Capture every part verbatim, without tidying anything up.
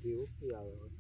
દૂધી ઉગતી આવે છે.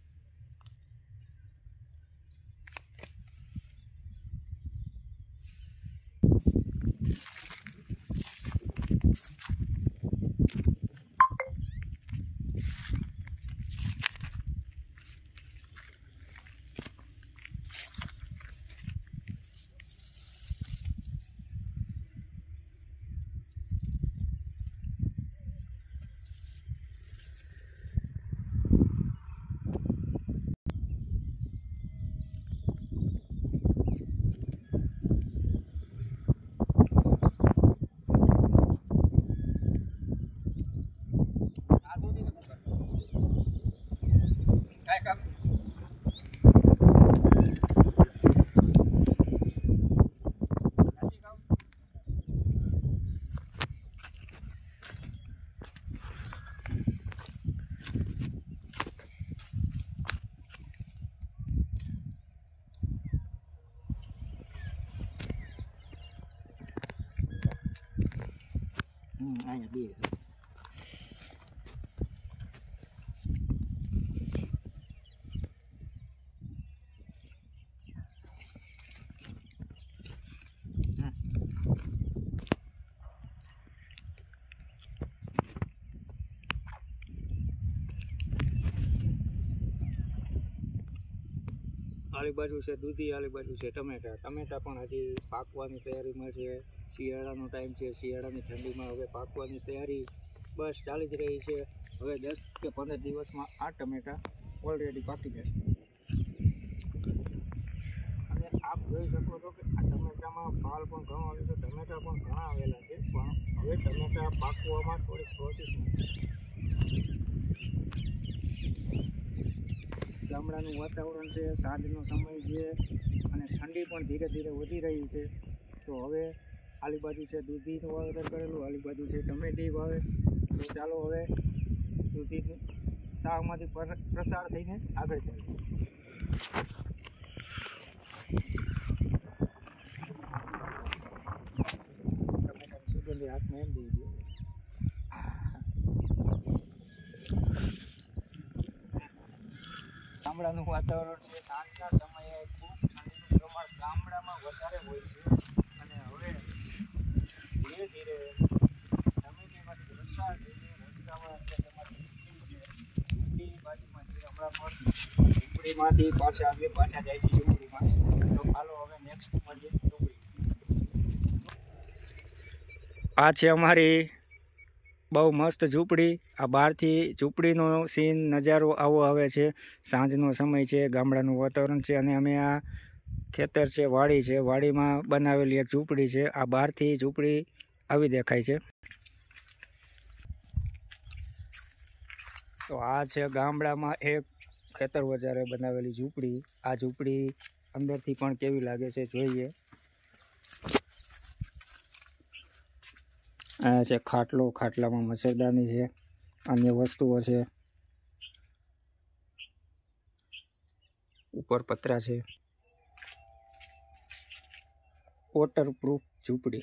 અહીંયા બે આલી બાજુ છે દૂધી, આલી બાજુ છે ટમેટા. ટમેટા પણ હજી પાકવાની તૈયારીમાં છે. શિયાળાનો ટાઈમ છે, શિયાળાની ઠંડીમાં હવે પાકવાની તૈયારી બસ ચાલી જ રહી છે. હવે દસ કે પંદર દિવસમાં આ ટમેટા ઓલરેડી પાકી જશે. અને આપ જોઈ શકો છો કે આ ટમેટામાં ફાલ પણ ઘણો આવે છે, ટમેટા પણ ઘણા આવેલા છે, પણ હવે ટમેટા પાકવામાં થોડીક પ્રોસેસ ગામડાનું વાતાવરણ છે, સાંજનો સમય છે અને ઠંડી પણ ધીરે ધીરે વધી રહી છે. તો હવે આલી બાજુ છે દૂધીનું વાવેતર કરેલું, આલી બાજુ છે ટમેટી વાવે. તો ચાલો હવે દૂધી શાકમાંથી પ્રસાર થઈને આગળ ચાલીએ. ટમેટાની સુગંધી હાથમાં એમ દઈ ગયો. ગામડાનું વાતાવરણ છે, સાંજના સમયે ખૂબ ઠંડીનું પ્રમાણ ગામડામાં વધારે હોય છે. અને હવે ધીરે ધીરે ટમેટીમાંથી પ્રસાર થઈને રસ્તામાં જે તમારી ઝૂંપડી છે, ઝૂંપડીની બાજુમાંથી હમણાં પણ ઝૂંપડીમાંથી પાછા આવે પાછા જાય છે ઝૂંપડીમાં. તો ચાલો હવે નેક્સ્ટ મળીએ ઝૂંપડી. આ છે અમારી બહુ મસ્ત ઝૂંપડી. આ બહારથી ઝૂંપડીનો સીન નજારો આવો આવે છે. સાંજનો સમય છે, ગામડાનું વાતાવરણ છે અને અમે આ ખેતર છે, વાડી છે, વાડીમાં બનાવેલી એક ઝૂંપડી છે. આ બહારથી ઝૂંપડી આવી દેખાય છે. તો આ છે ગામડામાં એક ખેતર વચારે બનાવેલી ઝૂંપડી. આ ઝૂંપડી અંદરથી પણ કેવી લાગે છે જોઈએ. આ છે ખાટલો, ખાટલામાં મચ્છરદાની છે, અન્ય વસ્તુઓ છે, ઉપર પતરા છે. વોટરપ્રૂફ ઝૂંપડી.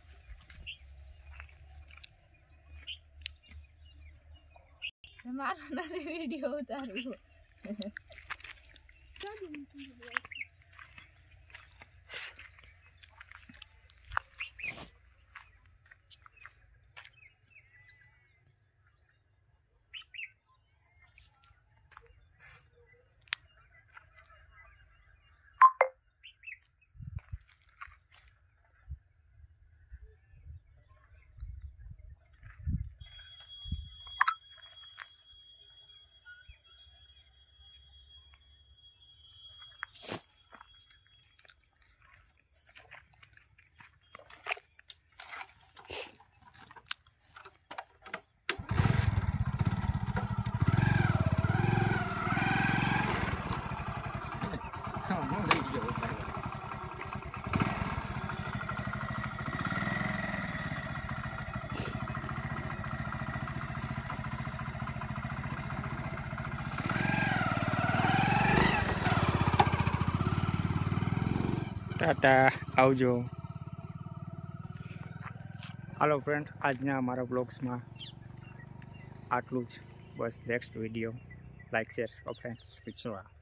મારો નથી વિડિયો ઉતાર્યો. ટાટા, આવજો. હાલો ફ્રેન્ડ, આજના અમારા બ્લોગ્સમાં આટલું જ. બસ next video like share subscribe friends